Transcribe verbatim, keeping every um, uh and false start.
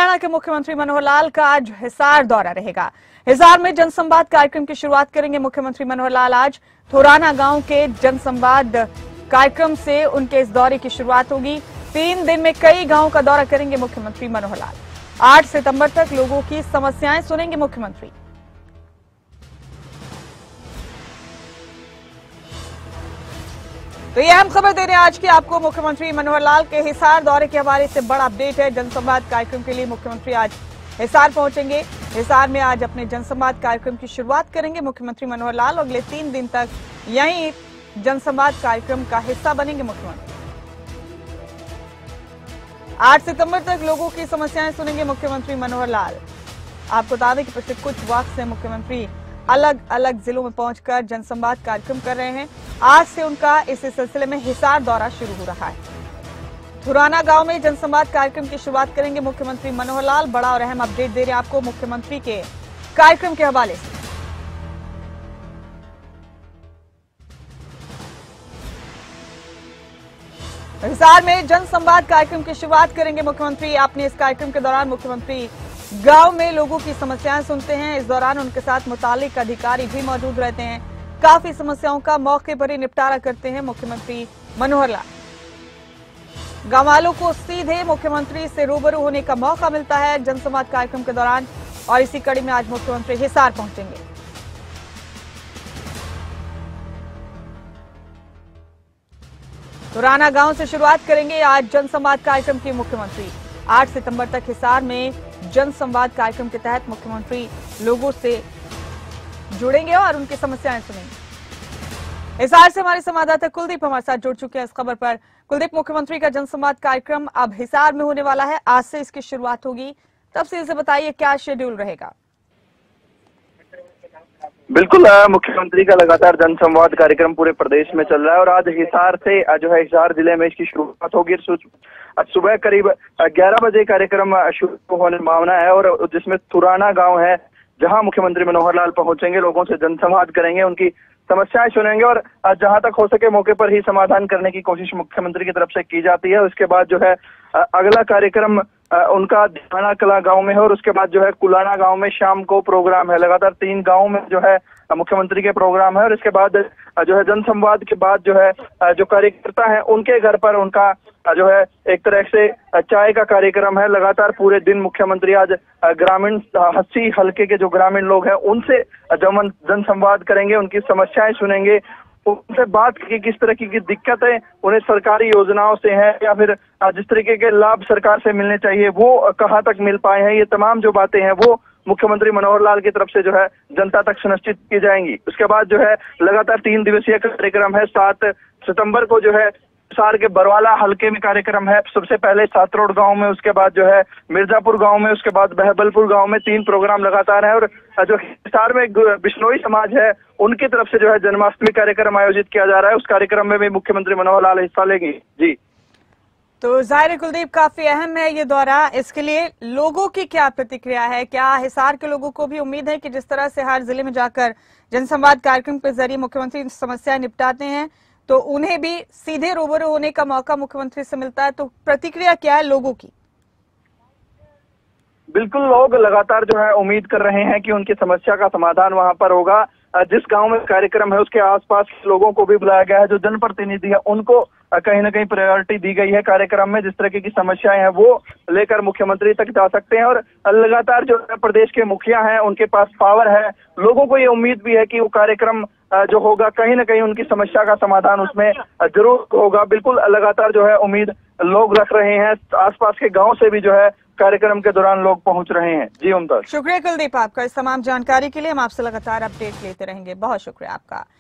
हरियाणा के मुख्यमंत्री मनोहर लाल का आज हिसार दौरा रहेगा। हिसार में जनसंवाद कार्यक्रम की शुरुआत करेंगे मुख्यमंत्री मनोहर लाल। आज थोराना गांव के जनसंवाद कार्यक्रम से उनके इस दौरे की शुरुआत होगी। तीन दिन में कई गांवों का दौरा करेंगे मुख्यमंत्री मनोहर लाल। आठ सितंबर तक लोगों की समस्याएं सुनेंगे मुख्यमंत्री। तो ये अहम खबर दे रहे हैं आज की आपको मुख्यमंत्री मनोहर लाल के हिसार दौरे के हवाले से बड़ा अपडेट है। जनसंवाद कार्यक्रम के लिए मुख्यमंत्री आज हिसार पहुंचेंगे। हिसार में आज अपने जनसंवाद कार्यक्रम की शुरुआत करेंगे मुख्यमंत्री मनोहर लाल। अगले तीन दिन तक यहीं जनसंवाद कार्यक्रम का हिस्सा बनेंगे मुख्यमंत्री। आठ सितंबर तक लोगों की समस्याएं सुनेंगे मुख्यमंत्री मनोहर लाल। आपको बता दें कि पिछले कुछ वक्त से मुख्यमंत्री अलग अलग जिलों में पहुंचकर जनसंवाद कार्यक्रम कर रहे हैं। आज से उनका इस सिलसिले में हिसार दौरा शुरू हो रहा है। थोराना गांव में जनसंवाद कार्यक्रम की शुरुआत करेंगे मुख्यमंत्री मनोहर लाल। बड़ा और अहम अपडेट दे रहे हैं आपको मुख्यमंत्री के कार्यक्रम के हवाले से। हिसार में जनसंवाद कार्यक्रम की शुरुआत करेंगे मुख्यमंत्री। अपने इस कार्यक्रम के दौरान मुख्यमंत्री गांव में लोगों की समस्याएं सुनते हैं। इस दौरान उनके साथ मुतालिक अधिकारी भी मौजूद रहते हैं। काफी समस्याओं का मौके पर ही निपटारा करते हैं मुख्यमंत्री मनोहर लाल। गांव वालों को सीधे मुख्यमंत्री से रूबरू होने का मौका मिलता है जनसंवाद कार्यक्रम के दौरान, और इसी कड़ी में आज मुख्यमंत्री हिसार पहुंचेंगे। थोराना गांव से शुरुआत करेंगे आज जनसंवाद कार्यक्रम की मुख्यमंत्री। आठ सितंबर तक हिसार में जनसंवाद कार्यक्रम के तहत मुख्यमंत्री लोगों से जुड़ेंगे और उनकी समस्याएं सुनेंगे। हिसार से हमारे संवाददाता कुलदीप हमारे साथ जुड़ चुके हैं इस खबर पर। कुलदीप, मुख्यमंत्री का जनसंवाद कार्यक्रम अब हिसार में होने वाला है, आज से इसकी शुरुआत होगी। तफसील से बताइए क्या शेड्यूल रहेगा। बिल्कुल, मुख्यमंत्री का लगातार जनसंवाद कार्यक्रम पूरे प्रदेश में चल रहा है और आज हिसार से जो है हिसार जिले में इसकी शुरुआत होगी। सुबह करीब ग्यारह बजे कार्यक्रम शुरू होने भावना है और जिसमें थोराना गांव है जहां मुख्यमंत्री मनोहर लाल पहुंचेंगे, लोगों से जनसंवाद करेंगे, उनकी समस्याएं सुनेंगे और जहां तक हो सके मौके पर ही समाधान करने की कोशिश मुख्यमंत्री की तरफ से की जाती है। उसके बाद जो है अगला कार्यक्रम उनका ढाणा कला गांव में है और उसके बाद जो है कुलाना गांव में शाम को प्रोग्राम है। लगातार तीन गांवों में जो है मुख्यमंत्री के प्रोग्राम है और इसके बाद जो है जनसंवाद के बाद जो है जो कार्यकर्ता है उनके घर पर उनका जो है एक तरह से चाय का कार्यक्रम है। लगातार पूरे दिन मुख्यमंत्री आज ग्रामीण हस्सी हल्के के जो ग्रामीण लोग हैं उनसे जनसंवाद करेंगे, उनकी समस्याएं सुनेंगे, उनसे बात की किस तरह की दिक्कतें उन्हें सरकारी योजनाओं से हैं या फिर जिस तरीके के लाभ सरकार से मिलने चाहिए वो कहाँ तक मिल पाए हैं। ये तमाम जो बातें हैं वो मुख्यमंत्री मनोहर लाल की तरफ से जो है जनता तक सुनिश्चित की जाएंगी। उसके बाद जो है लगातार तीन दिवसीय कार्यक्रम है। सात सितंबर को जो है हिसार के बरवाला हल्के में कार्यक्रम है। सबसे पहले सातरोड गांव में, उसके बाद जो है मिर्जापुर गांव में, उसके बाद बहबलपुर गांव में तीन प्रोग्राम लगातार है और जो हिसार में बिश्नोई समाज है उनकी तरफ से जो है जन्माष्टमी कार्यक्रम आयोजित किया जा रहा है। उस कार्यक्रम में भी मुख्यमंत्री मनोहर लाल हिस्सा लेंगे। जी तो जाहिर कुलदीप, काफी अहम है ये दौरा। इसके लिए लोगों की क्या प्रतिक्रिया है? क्या हिसार के लोगों को भी उम्मीद है कि जिस तरह से हर जिले में जाकर जनसंवाद कार्यक्रम के जरिए मुख्यमंत्री समस्याएं निपटाते हैं तो उन्हें भी सीधे रूबरू होने का मौका मुख्यमंत्री से मिलता है, तो प्रतिक्रिया क्या है लोगों की? बिल्कुल, लोग लगातार जो है उम्मीद कर रहे हैं कि उनकी समस्या का समाधान वहां पर होगा। जिस गांव में कार्यक्रम है उसके आसपास के लोगों को भी बुलाया गया है। जो जनप्रतिनिधि है उनको कहीं ना कहीं प्रायोरिटी दी गई है कार्यक्रम में। जिस तरह की समस्याएं हैं वो लेकर मुख्यमंत्री तक जा सकते हैं और लगातार जो है प्रदेश के मुखिया हैं उनके पास पावर है। लोगों को ये उम्मीद भी है कि वो कार्यक्रम जो होगा कहीं ना कहीं उनकी समस्या का समाधान उसमें जरूर होगा। बिल्कुल, लगातार जो है उम्मीद लोग रख रहे हैं। आसपास के गांव से भी जो है कार्यक्रम के दौरान लोग पहुंच रहे हैं। जी मुमताज। शुक्रिया कुलदीप आपका इस तमाम जानकारी के लिए। हम आपसे लगातार अपडेट लेते रहेंगे। बहुत शुक्रिया आपका।